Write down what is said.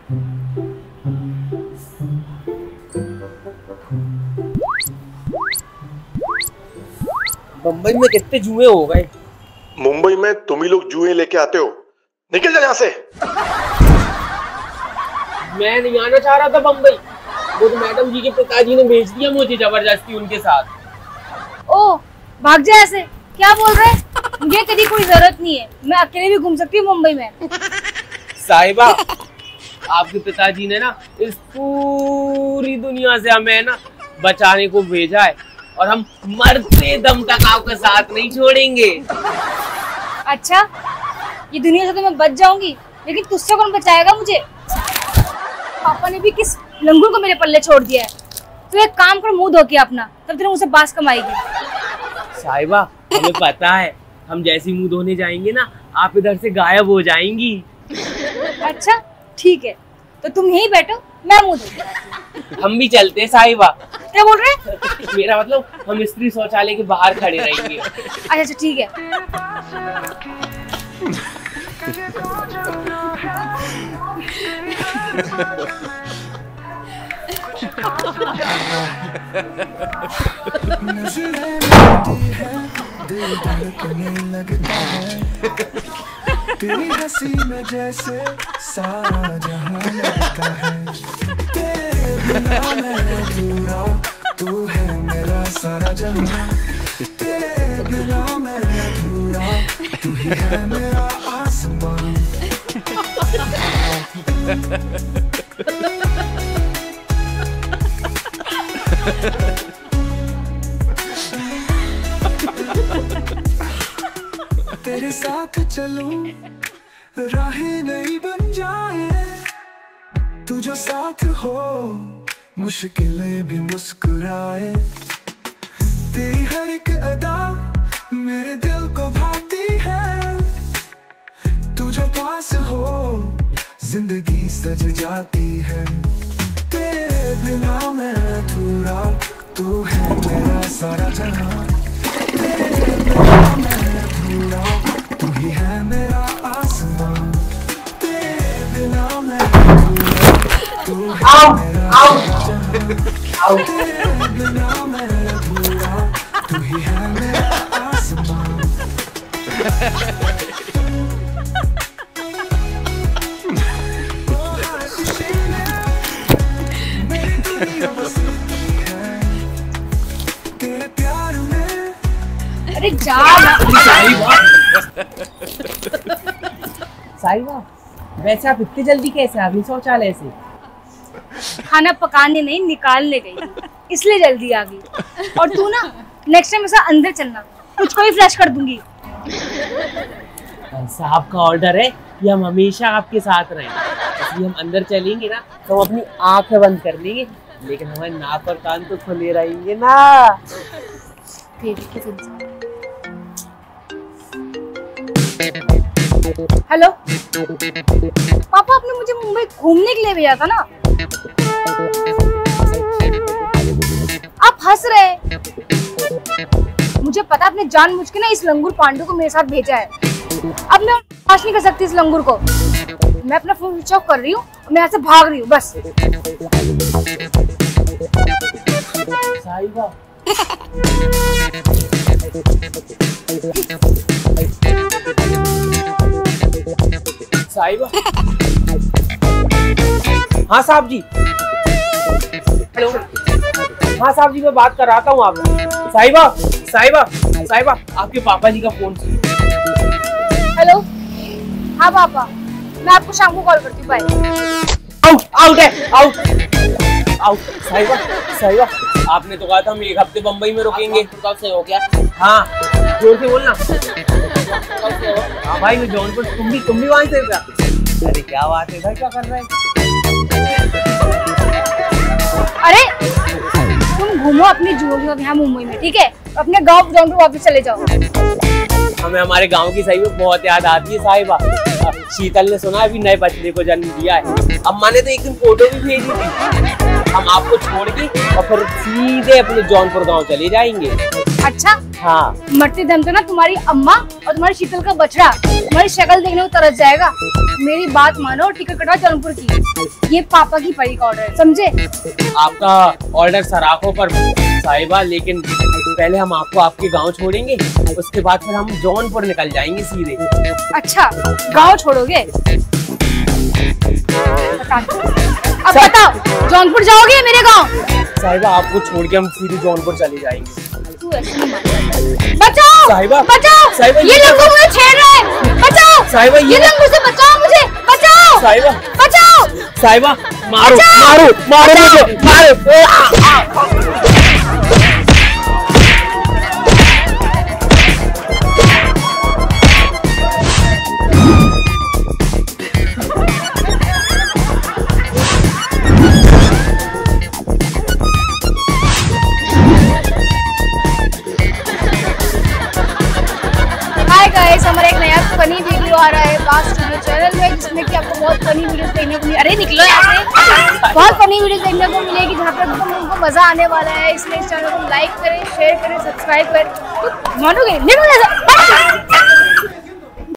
मुंबई में कितने जुए हो गए। मुंबई में तुम ही लोग जुए लेके आते हो, निकल जा यहाँ से। मैं नहीं आना चाह रहा था मुंबई, वो तो मैडम जी के पिताजी ने भेज दिया मुझे जबरदस्ती उनके साथ। ओ भाग जा ऐसे, क्या बोल रहे हैं? मुझे कभी कोई जरूरत नहीं है, मैं अकेले भी घूम सकती हूँ मुंबई में। साहिबा, आपके पिताजी ने ना इस पूरी दुनिया से हमें ना बचाने को भेजा है और हम मरते दम तक आपका साथ नहीं छोड़ेंगे। अच्छा, ये दुनिया से तो मैं बच जाऊंगी, लेकिन तुझसे कौन बचाएगा मुझे? पापा ने भी किस लंगूर को मेरे पल्ले छोड़ दिया है। तो एक काम कर, मुंह धो के अपना, तब तेरे मुंह से बास कमाएगी। साहिबा, हमें पता है, हम जैसे मुंह धोने जाएंगे ना आप इधर से गायब हो जाएंगी। अच्छा ठीक है, तो तुम यहीं बैठो, मैं मुंह धो। हम भी चलते हैं साहिबा। क्या बोल रहे हैं? मेरा मतलब हम स्त्री शौचालय के बाहर खड़े रहेंगे। अच्छा ठीक है। तेरी हंसी में जैसे सारा जहां लगता है, तेरे बिना मैं अधूरा, तू है मेरा सारा जहां, तेरे बिना मैं अधूरा, तू ही है मेरा आसमान। तेरे साथ चलूं राहें नई बन जाए, तू जो साथ हो मुश्किलें भी मुस्कुराए, तेरी हर एक अदा मेरे दिल को भाती है, तू जो पास हो जिंदगी सज जाती है, तेरे बिना मैं अधूरा, तू है मेरा सारा जहां, तेरे बिना मैं अधूरा, तू ही है मेरा आसमान, तेरे बिना मैं अधूरा, तू है मेरा सारा जहां, तेरे बिना मैं अधूरा, तू ही है मेरा आसमान। तेरे प्यार में अरे जा। साहिबा, वैसे आप इतनी जल्दी कैसे आ गई शौचालय से? खाना पकाने नहीं, निकालने गई थी, इसलिए जल्दी आ गई। और तू ना नेक्स्ट टाइम ऐसा अंदर चलना, तुझको ही फ्लैश कर दूंगी। साहब का ऑर्डर है कि हम हमेशा आपके साथ रहें, इसलिए हम अंदर चलेंगे ना तो हम अपनी आंखें बंद कर लेंगे, लेकिन हमारे नाक और कान तो खुले रहेंगे ना। हेलो पापा, आपने मुझे मुंबई घूमने के लिए भेजा था ना? आप हंस रहे। मुझे पता, आपने जानबूझ के ना इस लंगूर पांडु को मेरे साथ भेजा है। अब मैं पास नहीं कर सकती इस लंगूर को। मैं अपना फोन स्विच ऑफ कर रही हूँ, मैं यहाँ से भाग रही हूँ बस। साहिबा, साहिबा, हाँ साहब जी, हेलो, हाँ साहब जी, मैं बात कर रहा हूँ आपसे। साहिबा, साहिबा, साहिबा, आपके पापा जी का फोन। हेलो, हाँ पापा, मैं आपको शाम को कॉल करती हूँ, बाय। आउट, आउट है, आउट, आउट। साहिबा, साहिबा, आपने तो कहा था हम एक हफ्ते बम्बई में रुकेंगे, कब से हो गया? हाँ, जोर से बोलना। हाँ भाई, मैं जौनपुर, तुम भी वहीं से क्या? अरे क्या बात है भाई, क्या कर रहे हैं? अरे तुम घूमो अपनी जुओं के साथ यहाँ मुंबई में, ठीक है? अपने गाँव जौनपुर वापस चले जाओ। हमें हमारे गाँव की सही में बहुत याद आती है साहिबा। शीतल ने सुना अभी नए बच्चे को जन्म दिया है। अम्मा ने तो एक दिन फोटो भी भेजी थी। हम आपको छोड़ के और फिर सीधे अपने जौनपुर गांव चले जाएंगे। अच्छा हाँ, मरते दम तो ना तुम्हारी अम्मा और तुम्हारी शीतल का बछड़ा तुम्हारी शक्ल देखने को तरस जाएगा। मेरी बात मानो, टिकट कटवा जौनपुर की। ये पापा की परी का ऑर्डर है, समझे? आपका ऑर्डर सराखों पर साहिबा, लेकिन पहले हम आपको आपके गांव छोड़ेंगे, उसके बाद फिर हम जौनपुर निकल जाएंगे सीधे। अच्छा, गांव छोड़ोगे? अब बताओ, जौनपुर जाओगे मेरे गांव? साहिबा आपको छोड़ के हम सीधे जौनपुर चले जाएंगे। बचाओ साहिबा, बचाओ साहिबा, ये लंगूर मुझे छेड़ रहे हैं। बचाओ साहिबा, ये लंगूर से बचाओ मुझे। बचाओ साहिबा, बचाओ साहिबा, मारो मारो मारो मुझे, मारो। हमारा एक नया फनी वीडियो आ रहा है बास चैनल में, जिसमें कि आपको बहुत फनी वीडियोस देखने को अरे निकलो यहाँ से, बहुत फनी वीडियोस देखने को मिलेगी जहाँ पे आपको मजा आने वाला है। इसलिए इस चैनल को लाइक करें, शेयर करें, सब्सक्राइब करें। मानोगे?